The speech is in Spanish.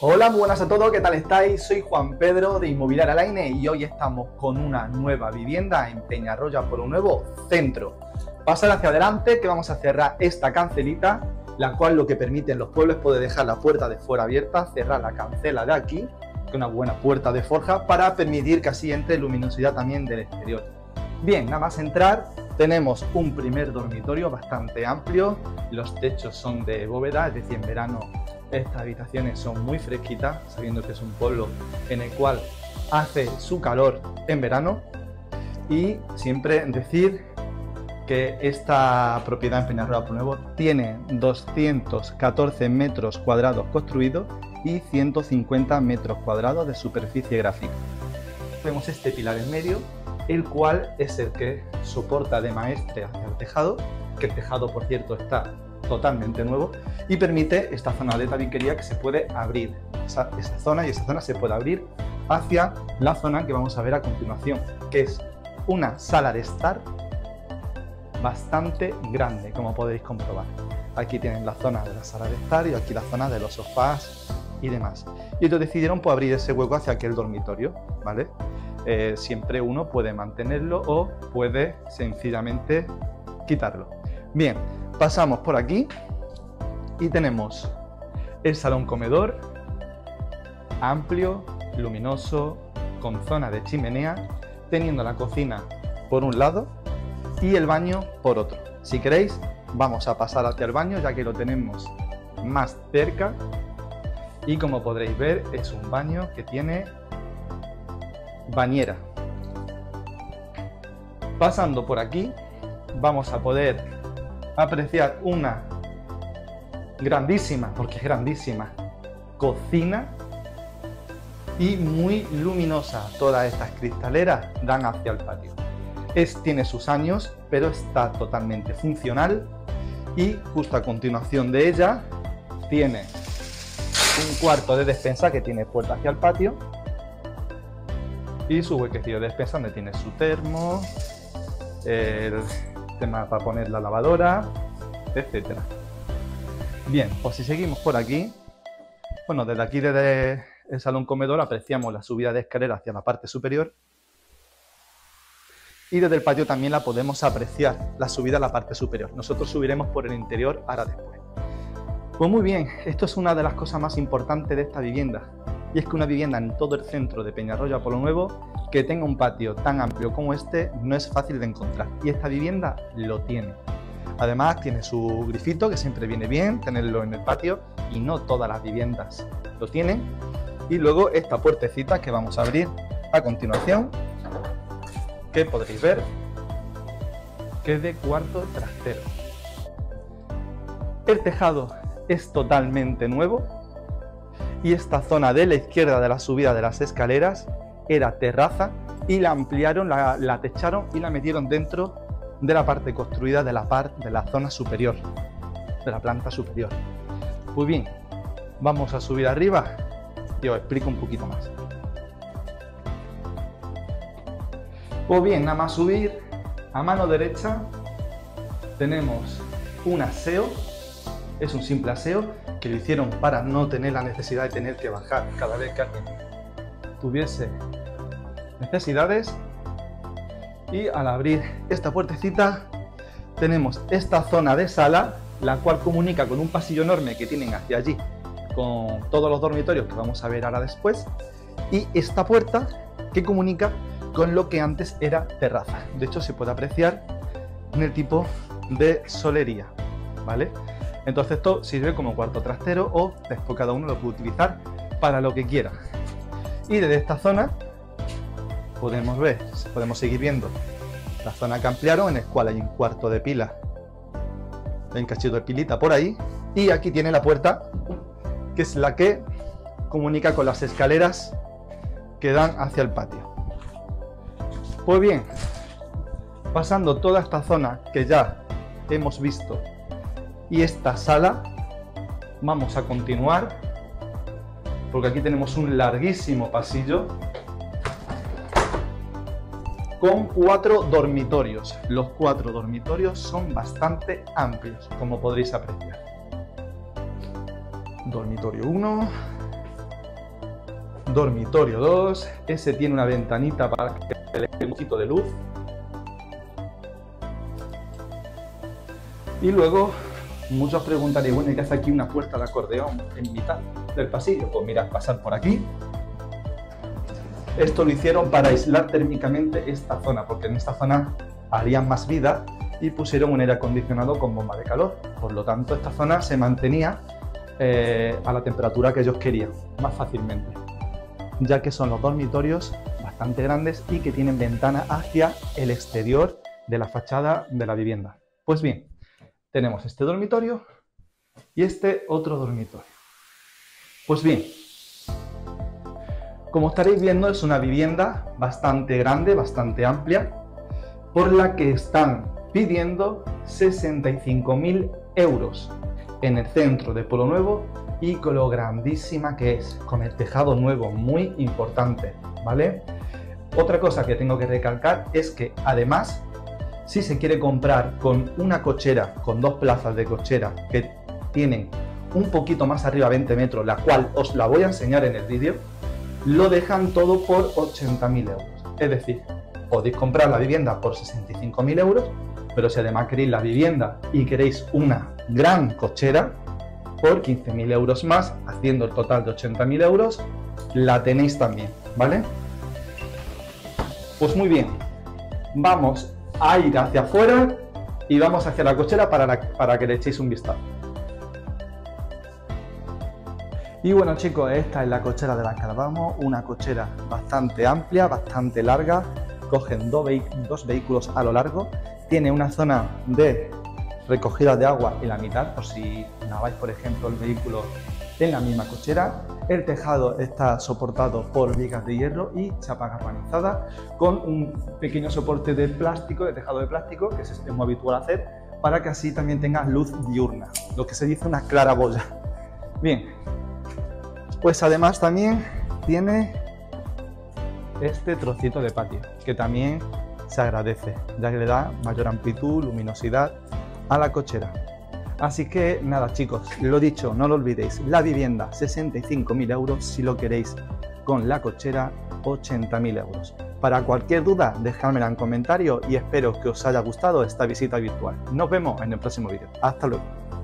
Hola, muy buenas a todos, ¿qué tal estáis? Soy Juan Pedro de Inmobiliaria Laine y hoy estamos con una nueva vivienda en Peñarroya por un nuevo centro. Pasar hacia adelante que vamos a cerrar esta cancelita, la cual lo que permite en los pueblos es poder dejar la puerta de fuera abierta, cerrar la cancela de aquí, que es una buena puerta de forja, para permitir que así entre luminosidad también del exterior. Bien, nada más entrar, tenemos un primer dormitorio bastante amplio, los techos son de bóveda, es decir, en verano estas habitaciones son muy fresquitas, sabiendo que es un pueblo en el cual hace su calor en verano. Y siempre decir que esta propiedad en Peñarroya por Nuevo tiene 214 metros cuadrados construidos y 150 metros cuadrados de superficie gráfica. Vemos este pilar en medio, el cual es el que soporta de maestre hacia el tejado, que el tejado, por cierto, está totalmente nuevo y permite esta zona de tabiquería que se puede abrir. Esa zona se puede abrir hacia la zona que vamos a ver a continuación, que es una sala de estar bastante grande, como podéis comprobar. Aquí tienen la zona de la sala de estar y aquí la zona de los sofás y demás. Y ellos decidieron pues, abrir ese hueco hacia aquel dormitorio, ¿vale? Siempre uno puede mantenerlo o puede sencillamente quitarlo. Bien, pasamos por aquí y tenemos el salón comedor, amplio, luminoso, con zona de chimenea, teniendo la cocina por un lado y el baño por otro. Si queréis, vamos a pasar hacia el baño, ya que lo tenemos más cerca. Y como podréis ver, es un baño que tiene bañera. Pasando por aquí, vamos a poder apreciar una grandísima, porque es grandísima, cocina y muy luminosa. Todas estas cristaleras dan hacia el patio. Tiene sus años, pero está totalmente funcional y justo a continuación de ella tiene un cuarto de despensa que tiene puerta hacia el patio y su huequecillo de despensa donde tiene su termo, el tema para poner la lavadora, etcétera. Bien, pues si seguimos por aquí, bueno, desde aquí, desde el salón comedor, apreciamos la subida de escalera hacia la parte superior y desde el patio también la podemos apreciar, la subida a la parte superior. Nosotros subiremos por el interior ahora después. Pues muy bien, esto es una de las cosas más importantes de esta vivienda, y es que una vivienda en todo el centro de Peñarroya por Nuevo que tenga un patio tan amplio como este no es fácil de encontrar, y esta vivienda lo tiene. Además tiene su grifito, que siempre viene bien tenerlo en el patio, y no todas las viviendas lo tienen. Y luego esta puertecita que vamos a abrir a continuación, que podréis ver que es de cuarto trastero. El tejado es totalmente nuevo y esta zona de la izquierda de la subida de las escaleras era terraza y la ampliaron, la techaron y la metieron dentro de la parte construida de la zona superior, de la planta superior. Muy bien, vamos a subir arriba y os explico un poquito más. Pues bien, nada más subir, a mano derecha tenemos un aseo. Es un simple aseo que lo hicieron para no tener la necesidad de tener que bajar cada vez que alguien tuviese necesidades. Y al abrir esta puertecita tenemos esta zona de sala, la cual comunica con un pasillo enorme que tienen hacia allí con todos los dormitorios que vamos a ver ahora después, y esta puerta que comunica con lo que antes era terraza. De hecho se puede apreciar en el tipo de solería, ¿vale? Entonces esto sirve como cuarto trastero o después cada uno lo puede utilizar para lo que quiera. Y desde esta zona podemos seguir viendo la zona que ampliaron, en el cual hay un cuarto de pila, hay un cachito de pilita por ahí, y aquí tiene la puerta que es la que comunica con las escaleras que dan hacia el patio. Pues bien, pasando toda esta zona que ya hemos visto y esta sala, vamos a continuar porque aquí tenemos un larguísimo pasillo con 4 dormitorios. Los 4 dormitorios son bastante amplios, como podréis apreciar. Dormitorio 1, dormitorio 2, ese tiene una ventanita para que le dé un poquito de luz. Y luego muchos preguntaréis, bueno, ¿y qué hace aquí una puerta de acordeón en mitad del pasillo? Pues mira, pasar por aquí. Esto lo hicieron para aislar térmicamente esta zona, porque en esta zona harían más vida y pusieron un aire acondicionado con bomba de calor. Por lo tanto, esta zona se mantenía a la temperatura que ellos querían, más fácilmente, ya que son los dormitorios bastante grandes y que tienen ventana hacia el exterior de la fachada de la vivienda. Pues bien, tenemos este dormitorio y este otro dormitorio. Pues bien, como estaréis viendo, es una vivienda bastante grande, bastante amplia, por la que están pidiendo 65.000 euros en el centro de Pueblo Nuevo y con lo grandísima que es, con el tejado nuevo, muy importante, ¿vale? Otra cosa que tengo que recalcar es que además, si se quiere comprar con una cochera, con 2 plazas de cochera que tienen un poquito más arriba, 20 metros, la cual os la voy a enseñar en el vídeo, lo dejan todo por 80.000 euros. Es decir, podéis comprar la vivienda por 65.000 euros, pero si además queréis la vivienda y queréis una gran cochera, por 15.000 euros más, haciendo el total de 80.000 euros, la tenéis también, ¿vale? Pues muy bien, vamos a ir hacia afuera y vamos hacia la cochera para que le echéis un vistazo. Y bueno chicos, esta es la cochera de la que hablamos, una cochera bastante amplia, bastante larga, cogen dos vehículos a lo largo, tiene una zona de recogida de agua en la mitad, por si naváis por ejemplo el vehículo en la misma cochera. El tejado está soportado por vigas de hierro y chapa galvanizada, con un pequeño soporte de plástico, de tejado de plástico, que es muy habitual hacer, para que así también tenga luz diurna, lo que se dice una claraboya. Bien, pues además también tiene este trocito de patio, que también se agradece, ya que le da mayor amplitud, luminosidad a la cochera. Así que nada chicos, lo dicho, no lo olvidéis, la vivienda 65.000 euros, si lo queréis con la cochera 80.000 euros. Para cualquier duda, dejádmela en comentarios y espero que os haya gustado esta visita virtual. Nos vemos en el próximo vídeo. Hasta luego.